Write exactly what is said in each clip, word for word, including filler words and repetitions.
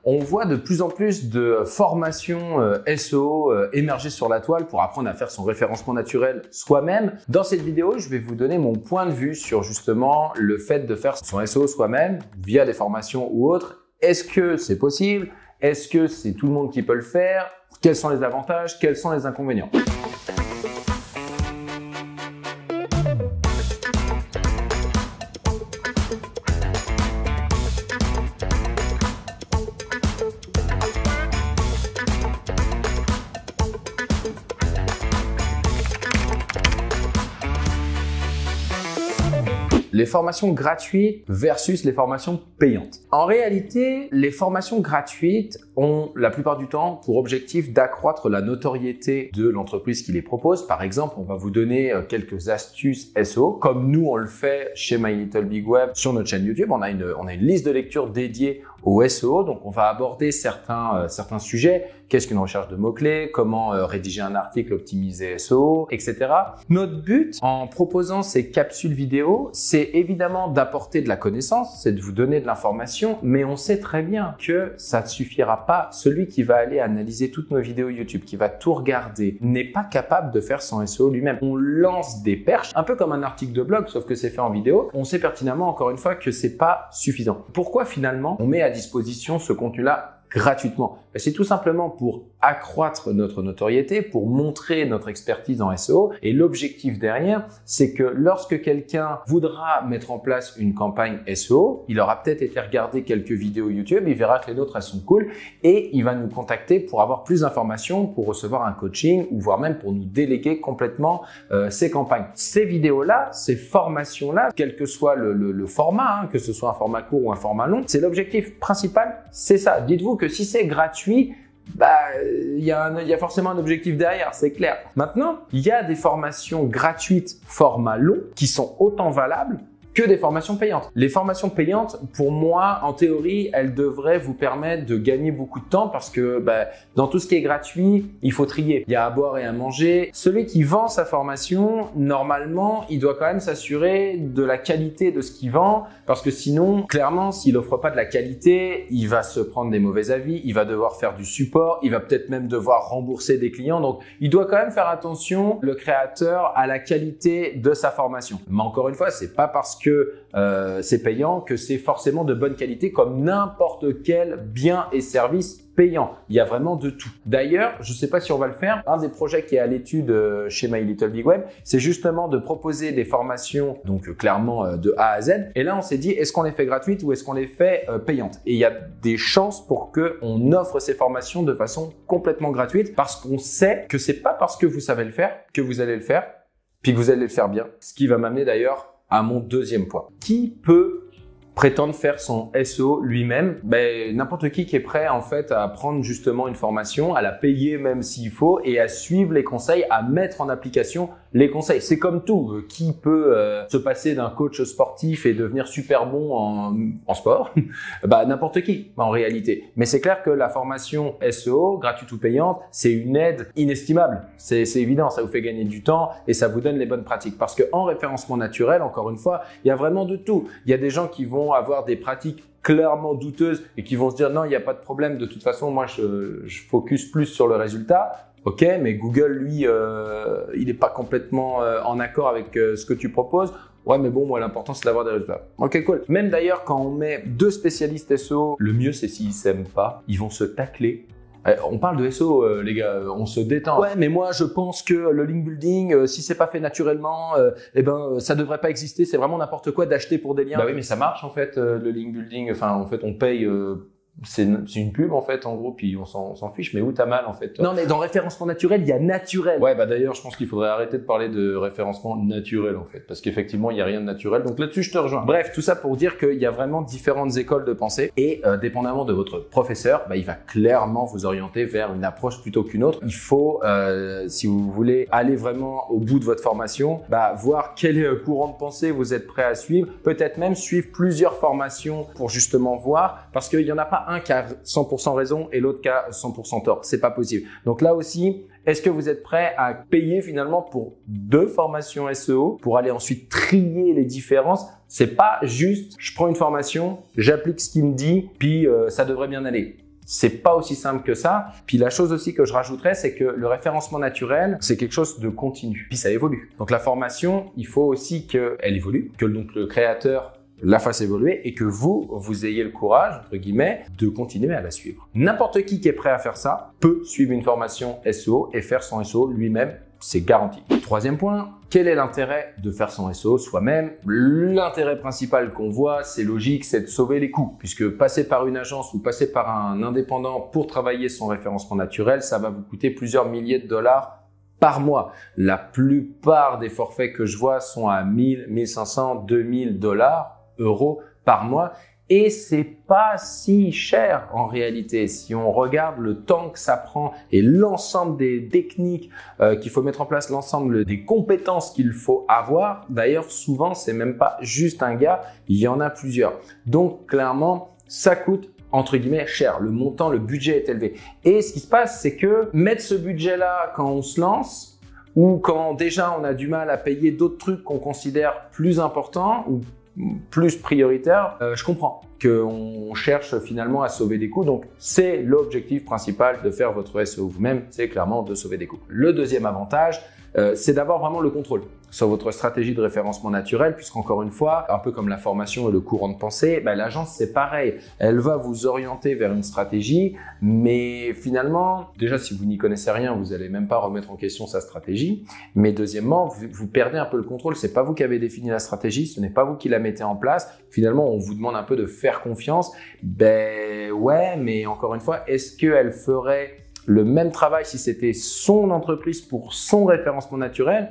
On voit de plus en plus de formations euh, S E O euh, émerger sur la toile pour apprendre à faire son référencement naturel soi-même. Dans cette vidéo, je vais vous donner mon point de vue sur justement le fait de faire son S E O soi-même via des formations ou autres. Est-ce que c'est possible? Est-ce que c'est tout le monde qui peut le faire? Quels sont les avantages? Quels sont les inconvénients? Les formations gratuites versus les formations payantes. En réalité, les formations gratuites ont la plupart du temps pour objectif d'accroître la notoriété de l'entreprise qui les propose. Par exemple, on va vous donner quelques astuces S E O, comme nous on le fait chez My Little Big Web sur notre chaîne YouTube. On a une, on a une liste de lecture dédiée au S E O, donc on va aborder certains, euh, certains sujets. Qu'est-ce qu'une recherche de mots-clés? Comment euh, rédiger un article optimisé S E O, et cetera. Notre but en proposant ces capsules vidéo, c'est évidemment d'apporter de la connaissance, c'est de vous donner de l'information, mais on sait très bien que ça ne suffira pas. Celui qui va aller analyser toutes nos vidéos YouTube, qui va tout regarder, n'est pas capable de faire son S E O lui-même. On lance des perches, un peu comme un article de blog, sauf que c'est fait en vidéo. On sait pertinemment, encore une fois, que c'est pas suffisant. Pourquoi finalement on met à disposition ce contenu-là gratuitement? C'est tout simplement pour accroître notre notoriété, pour montrer notre expertise en S E O. Et l'objectif derrière, c'est que lorsque quelqu'un voudra mettre en place une campagne S E O, il aura peut-être été regarder quelques vidéos YouTube, il verra que les nôtres elles sont cool et il va nous contacter pour avoir plus d'informations, pour recevoir un coaching ou voire même pour nous déléguer complètement euh, ses campagnes. Ces vidéos-là, ces formations-là, quel que soit le, le, le format, hein, que ce soit un format court ou un format long, c'est l'objectif principal, c'est ça. Dites-vous que si c'est gratuit, bah, il y, y a forcément un objectif derrière, c'est clair. Maintenant, il y a des formations gratuites format long qui sont autant valables que des formations payantes. Les formations payantes, pour moi, en théorie, elles devraient vous permettre de gagner beaucoup de temps parce que bah, dans tout ce qui est gratuit, il faut trier. Il y a à boire et à manger. Celui qui vend sa formation, normalement, il doit quand même s'assurer de la qualité de ce qu'il vend parce que sinon, clairement, s'il offre pas de la qualité, il va se prendre des mauvais avis, il va devoir faire du support, il va peut-être même devoir rembourser des clients. Donc, il doit quand même faire attention, le créateur, à la qualité de sa formation. Mais encore une fois, c'est pas parce que que euh, c'est payant, que c'est forcément de bonne qualité comme n'importe quel bien et service payant. Il y a vraiment de tout. D'ailleurs, je ne sais pas si on va le faire, un des projets qui est à l'étude euh, chez My Little Big Web, c'est justement de proposer des formations, donc euh, clairement euh, de A à Z. Et là, on s'est dit, est-ce qu'on les fait gratuites ou est-ce qu'on les fait euh, payantes? Et il y a des chances pour qu'on offre ces formations de façon complètement gratuite parce qu'on sait que c'est pas parce que vous savez le faire que vous allez le faire, puis que vous allez le faire bien. Ce qui va m'amener d'ailleurs à mon deuxième point. Qui peut prétendre faire son S E O lui-même? Ben, n'importe qui qui est prêt en fait à prendre justement une formation, à la payer même s'il faut et à suivre les conseils, à mettre en application les conseils. C'est comme tout. Qui peut euh, se passer d'un coach sportif et devenir super bon en, en sport? Bah, n'importe qui en réalité. Mais c'est clair que la formation S E O, gratuite ou payante, c'est une aide inestimable. C'est évident, ça vous fait gagner du temps et ça vous donne les bonnes pratiques. Parce que en référencement naturel, encore une fois, il y a vraiment de tout. Il y a des gens qui vont avoir des pratiques clairement douteuses et qui vont se dire non, il n'y a pas de problème, de toute façon, moi je, je focus plus sur le résultat. Ok, mais Google, lui, euh, il n'est pas complètement euh, en accord avec euh, ce que tu proposes. Ouais, mais bon, moi, l'important, c'est d'avoir des résultats. Ok, cool. Même d'ailleurs, quand on met deux spécialistes S E O, le mieux, c'est s'ils s'aiment pas, ils vont se tacler. On parle de S E O, euh, les gars, on se détend. Ouais, mais moi, je pense que le link building, euh, si c'est pas fait naturellement, euh, eh ben, ça devrait pas exister. C'est vraiment n'importe quoi d'acheter pour des liens. Bah oui, mais ça marche en fait, euh, le link building. Enfin, en fait, on paye. Euh, c'est une, une pub en fait, en gros, puis on s'en fiche. Mais où t'as mal en fait? Non, mais dans référencement naturel, il y a naturel. Ouais, bah d'ailleurs, je pense qu'il faudrait arrêter de parler de référencement naturel en fait, parce qu'effectivement, il y a rien de naturel. Donc là-dessus, je te rejoins. Bref, tout ça pour dire qu'il y a vraiment différentes écoles de pensée et euh, dépendamment de votre professeur, bah, il va clairement vous orienter vers une approche plutôt qu'une autre. Il faut, euh, si vous voulez aller vraiment au bout de votre formation, bah, voir quel est le courant de pensée vous êtes prêt à suivre. Peut-être même suivre plusieurs formations pour justement voir, parce qu'il y en a pas un qui a cent pour cent raison et l'autre qui a cent pour cent tort. C'est pas possible. Donc là aussi, est-ce que vous êtes prêt à payer finalement pour deux formations S E O pour aller ensuite trier les différences? C'est pas juste, je prends une formation, j'applique ce qu'il me dit, puis euh, ça devrait bien aller. c'est pas aussi simple que ça. Puis la chose aussi que je rajouterais, c'est que le référencement naturel, c'est quelque chose de continu. Puis ça évolue. Donc la formation, il faut aussi qu'elle évolue, que donc le créateur la fasse évoluer et que vous, vous ayez le courage, entre guillemets, de continuer à la suivre. N'importe qui qui est prêt à faire ça peut suivre une formation S E O et faire son S E O lui-même. C'est garanti. Troisième point, quel est l'intérêt de faire son S E O soi-même? L'intérêt principal qu'on voit, c'est logique, c'est de sauver les coûts. Puisque passer par une agence ou passer par un indépendant pour travailler son référencement naturel, ça va vous coûter plusieurs milliers de dollars par mois. La plupart des forfaits que je vois sont à mille, mille cinq cents, deux mille dollars, euros par mois. Et c'est pas si cher en réalité. Si on regarde le temps que ça prend et l'ensemble des techniques euh, qu'il faut mettre en place, l'ensemble des compétences qu'il faut avoir. D'ailleurs, souvent, c'est même pas juste un gars, il y en a plusieurs. Donc, clairement, ça coûte entre guillemets cher. Le montant, le budget est élevé. Et ce qui se passe, c'est que mettre ce budget-là quand on se lance ou quand déjà on a du mal à payer d'autres trucs qu'on considère plus importants ou plus prioritaire, euh, je comprends qu'on cherche finalement à sauver des coûts. Donc, c'est l'objectif principal de faire votre S E O vous-même, c'est clairement de sauver des coûts. Le deuxième avantage, euh, c'est d'avoir vraiment le contrôle sur votre stratégie de référencement naturel, puisqu'encore une fois, un peu comme la formation et le courant de pensée, ben, l'agence c'est pareil. Elle va vous orienter vers une stratégie, mais finalement, déjà si vous n'y connaissez rien, vous n'allez même pas remettre en question sa stratégie. Mais deuxièmement, vous, vous perdez un peu le contrôle. C'est pas vous qui avez défini la stratégie, ce n'est pas vous qui la mettez en place. Finalement, on vous demande un peu de faire confiance. Ben ouais, mais encore une fois, est-ce qu'elle ferait le même travail si c'était son entreprise pour son référencement naturel?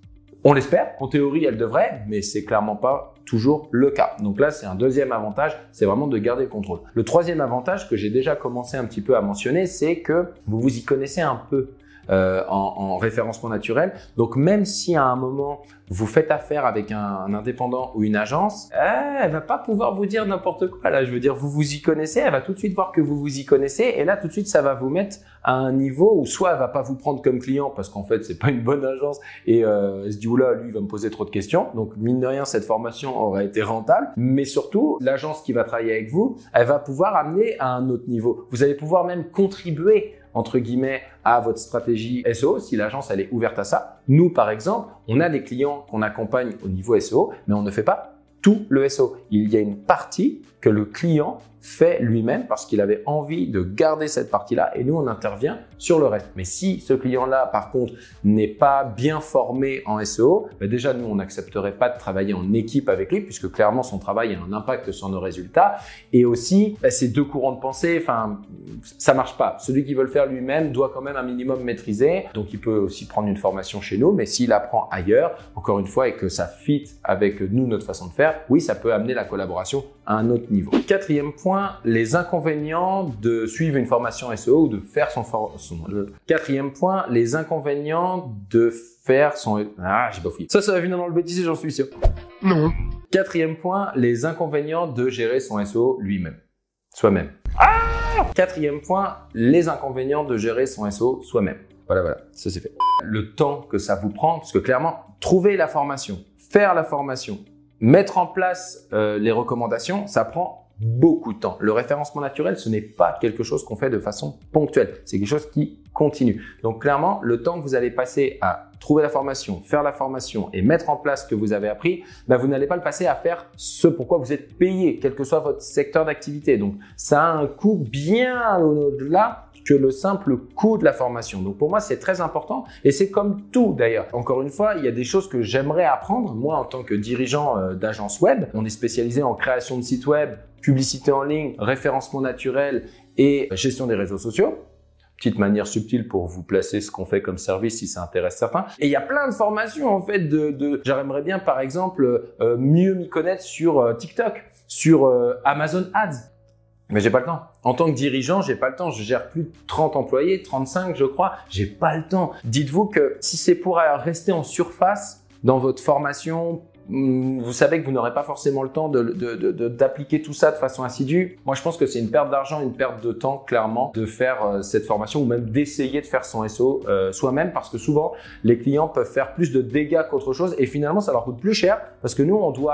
On l'espère. En théorie, elle devrait, mais c'est clairement pas toujours le cas. Donc là, c'est un deuxième avantage, c'est vraiment de garder le contrôle. Le troisième avantage que j'ai déjà commencé un petit peu à mentionner, c'est que vous vous y connaissez un peu euh, en, en référencement naturel. Donc même si à un moment, vous faites affaire avec un, un indépendant ou une agence, eh, elle va pas pouvoir vous dire n'importe quoi. Là, je veux dire, vous vous y connaissez, elle va tout de suite voir que vous vous y connaissez, et là, tout de suite, ça va vous mettre à un niveau où soit elle va pas vous prendre comme client parce qu'en fait, c'est pas une bonne agence et euh, elle se dit oula, lui, il va me poser trop de questions. Donc mine de rien, cette formation aurait été rentable, mais surtout, l'agence qui va travailler avec vous, elle va pouvoir amener à un autre niveau. Vous allez pouvoir même contribuer entre guillemets à votre stratégie S E O si l'agence elle est ouverte à ça. Nous par exemple, on a des clients qu'on accompagne au niveau S E O, mais on ne fait pas tout le S E O. Il y a une partie que le client fait lui-même parce qu'il avait envie de garder cette partie-là et nous, on intervient sur le reste. Mais si ce client-là, par contre, n'est pas bien formé en S E O, bah déjà, nous, on n'accepterait pas de travailler en équipe avec lui puisque clairement, son travail a un impact sur nos résultats. Et aussi, bah, ces deux courants de pensée, enfin, ça marche pas. Celui qui veut le faire lui-même doit quand même un minimum maîtriser. Donc, il peut aussi prendre une formation chez nous, mais s'il apprend ailleurs, encore une fois, et que ça fit avec nous, notre façon de faire, oui, ça peut amener la collaboration à un autre niveau. Quatrième point, les inconvénients de suivre une formation S E O ou de faire son, for son le quatrième point, les inconvénients de faire son ah j'ai pas fouillé. Ça, ça va venir dans le bêtisier, j'en suis sûr. Non. Quatrième point, les inconvénients de gérer son S E O lui-même, soi-même. Ah Quatrième point, les inconvénients de gérer son S E O soi-même. Voilà, voilà, ça c'est fait. Le temps que ça vous prend, parce que clairement, trouver la formation, faire la formation, mettre en place euh, les recommandations, ça prend beaucoup de temps. Le référencement naturel, ce n'est pas quelque chose qu'on fait de façon ponctuelle. C'est quelque chose qui continue. Donc clairement, le temps que vous allez passer à trouver la formation, faire la formation et mettre en place ce que vous avez appris, ben vous n'allez pas le passer à faire ce pourquoi vous êtes payé, quel que soit votre secteur d'activité. Donc ça a un coût bien au-delà que le simple coût de la formation. Donc pour moi, c'est très important et c'est comme tout d'ailleurs. Encore une fois, il y a des choses que j'aimerais apprendre. Moi, en tant que dirigeant euh, d'agence web, on est spécialisé en création de sites web, publicité en ligne, référencement naturel et gestion des réseaux sociaux. Petite manière subtile pour vous placer ce qu'on fait comme service si ça intéresse certains. Et il y a plein de formations en fait de, de j'aimerais bien par exemple euh, mieux m'y connaître sur euh, TikTok, sur euh, Amazon Ads. Mais j'ai pas le temps. En tant que dirigeant, j'ai pas le temps. Je gère plus de trente employés, trente-cinq je crois. J'ai pas le temps. Dites-vous que si c'est pour rester en surface dans votre formation, vous savez que vous n'aurez pas forcément le temps de, de, de, de, d'appliquer tout ça de façon assidue. Moi, je pense que c'est une perte d'argent, une perte de temps, clairement, de faire euh, cette formation ou même d'essayer de faire son S E O euh, soi-même parce que souvent, les clients peuvent faire plus de dégâts qu'autre chose et finalement, ça leur coûte plus cher parce que nous, on doit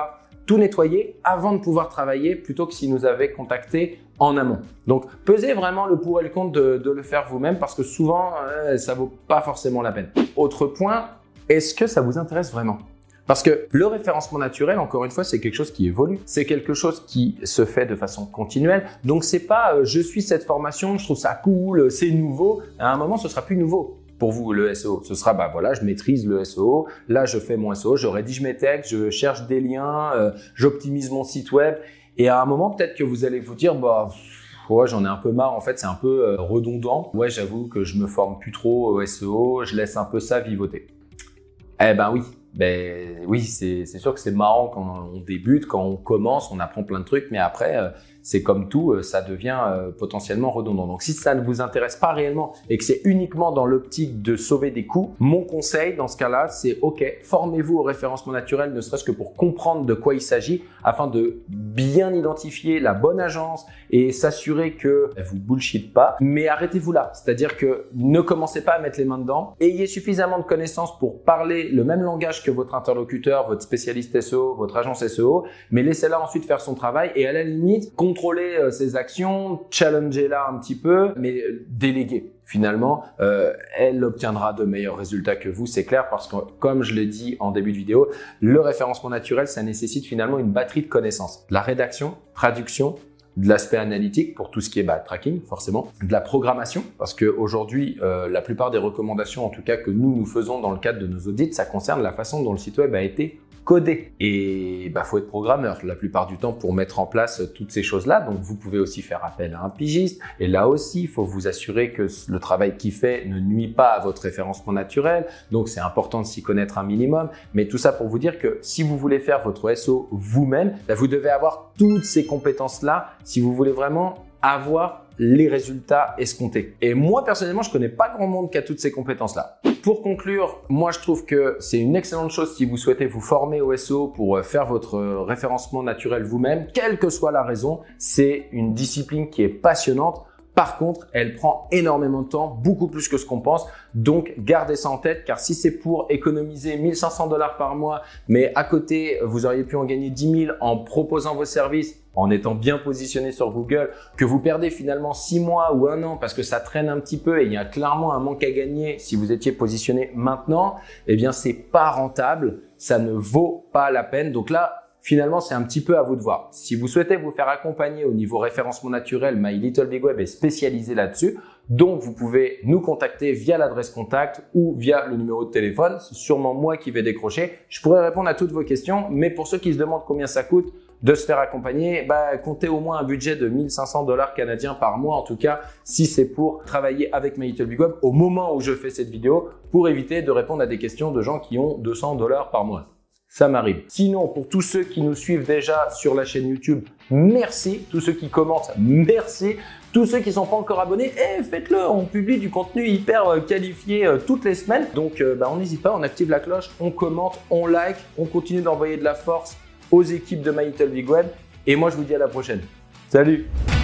tout nettoyer avant de pouvoir travailler plutôt que s'ils nous avaient contacté en amont. Donc, pesez vraiment le pour et le contre de, de le faire vous-même parce que souvent, euh, ça vaut pas forcément la peine. Autre point, est-ce que ça vous intéresse vraiment ? Parce que le référencement naturel, encore une fois, c'est quelque chose qui évolue. C'est quelque chose qui se fait de façon continuelle. Donc, c'est pas euh, je suis cette formation, je trouve ça cool, c'est nouveau. À un moment, ce sera plus nouveau. Pour vous, le S E O, ce sera, bah voilà, je maîtrise le S E O, là, je fais mon S E O, je rédige mes textes, je cherche des liens, euh, j'optimise mon site web. Et à un moment, peut-être que vous allez vous dire, bah, ouais, j'en ai un peu marre, en fait, c'est un peu euh, redondant. Ouais, j'avoue que je me forme plus trop au S E O, je laisse un peu ça vivoter. Eh ben oui, ben oui, c'est sûr que c'est marrant quand on débute, quand on commence, on apprend plein de trucs, mais après, euh, c'est comme tout, euh, ça devient euh, potentiellement redondant. Donc si ça ne vous intéresse pas réellement et que c'est uniquement dans l'optique de sauver des coûts, mon conseil dans ce cas-là, c'est ok, formez-vous au référencement naturel, ne serait-ce que pour comprendre de quoi il s'agit, afin de bien identifier la bonne agence et s'assurer que elle vous bullshit pas. Mais arrêtez-vous là, c'est-à-dire que ne commencez pas à mettre les mains dedans, ayez suffisamment de connaissances pour parler le même langage que votre interlocuteur, votre spécialiste S E O, votre agence S E O, mais laissez-la ensuite faire son travail et à la limite, contrôler euh, ses actions, challenger-la un petit peu, mais euh, déléguer. Finalement, euh, elle obtiendra de meilleurs résultats que vous, c'est clair, parce que comme je l'ai dit en début de vidéo, le référencement naturel, ça nécessite finalement une batterie de connaissances. La rédaction, traduction, de l'aspect analytique pour tout ce qui est bah, tracking, forcément, de la programmation, parce qu'aujourd'hui, euh, la plupart des recommandations, en tout cas que nous, nous faisons dans le cadre de nos audits, ça concerne la façon dont le site web a été codé. Et bah, faut être programmeur la plupart du temps pour mettre en place toutes ces choses-là. Donc, vous pouvez aussi faire appel à un pigiste. Et là aussi, il faut vous assurer que le travail qu'il fait ne nuit pas à votre référencement naturel. Donc, c'est important de s'y connaître un minimum. Mais tout ça pour vous dire que si vous voulez faire votre S E O vous-même, bah, vous devez avoir toutes ces compétences-là si vous voulez vraiment avoir les résultats escomptés. Et moi, personnellement, je connais pas grand monde qui a toutes ces compétences-là. Pour conclure, moi, je trouve que c'est une excellente chose si vous souhaitez vous former au S E O pour faire votre référencement naturel vous-même, quelle que soit la raison. C'est une discipline qui est passionnante. Par contre, elle prend énormément de temps, beaucoup plus que ce qu'on pense. Donc, gardez ça en tête, car si c'est pour économiser mille cinq cents dollars par mois, mais à côté, vous auriez pu en gagner dix mille en proposant vos services, en étant bien positionné sur Google, que vous perdez finalement six mois ou un an parce que ça traîne un petit peu et il y a clairement un manque à gagner si vous étiez positionné maintenant, eh bien, c'est pas rentable, ça ne vaut pas la peine. Donc là, finalement, c'est un petit peu à vous de voir. Si vous souhaitez vous faire accompagner au niveau référencement naturel, My Little Big Web est spécialisé là-dessus. Donc, vous pouvez nous contacter via l'adresse contact ou via le numéro de téléphone. C'est sûrement moi qui vais décrocher. Je pourrais répondre à toutes vos questions, mais pour ceux qui se demandent combien ça coûte de se faire accompagner, bah, comptez au moins un budget de mille cinq cents dollars canadiens par mois, en tout cas, si c'est pour travailler avec My Little Big Web au moment où je fais cette vidéo, pour éviter de répondre à des questions de gens qui ont deux cents dollars par mois. Ça m'arrive. Sinon, pour tous ceux qui nous suivent déjà sur la chaîne YouTube, merci. Tous ceux qui commentent, merci. Tous ceux qui ne sont pas encore abonnés, eh, faites-le. On publie du contenu hyper qualifié euh, toutes les semaines. Donc, euh, bah, on n'hésite pas, on active la cloche, on commente, on like, on continue d'envoyer de la force aux équipes de My Little Big Web. Et moi, je vous dis à la prochaine. Salut!